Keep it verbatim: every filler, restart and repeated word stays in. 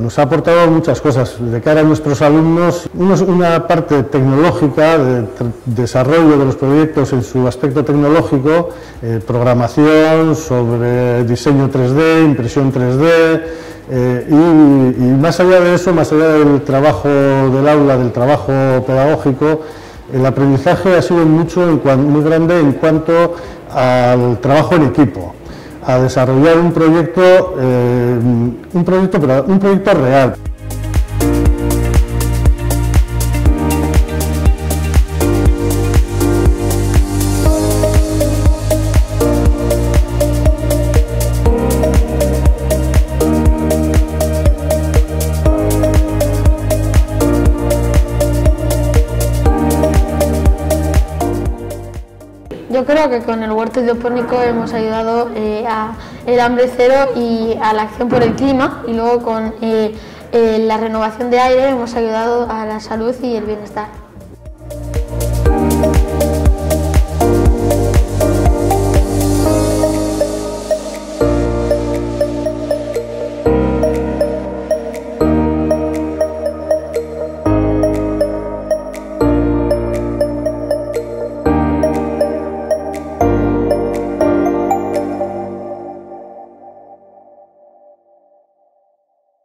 nos ha aportado muchas cosas de cara a nuestros alumnos. Uno es una parte tecnológica, de desarrollo de los proyectos en su aspecto tecnológico, eh, programación sobre diseño tres D, impresión tres D, eh, y, y más allá de eso, más allá del trabajo del aula, del trabajo pedagógico, el aprendizaje ha sido mucho, en cuan, muy grande en cuanto al trabajo en equipo, a desarrollar un proyecto, eh, un proyecto, pero un proyecto real. Yo creo que con el huerto hidropónico hemos ayudado eh, a el hambre cero y a la acción por el clima, y luego con eh, eh, la renovación de aire hemos ayudado a la salud y el bienestar.